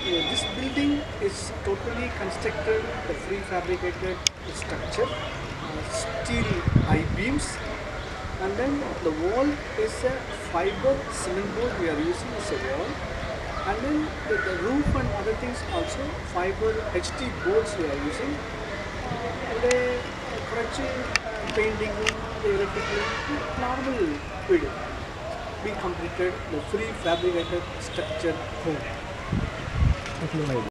This building is totally constructed the prefabricated structure, steel I-beams, and then the wall is a fiber cement board we are using as a wall, and then the roof and other things also fiber HT boards we are using. The correction painting, the electrical, normal building. We completed the prefabricated structure home.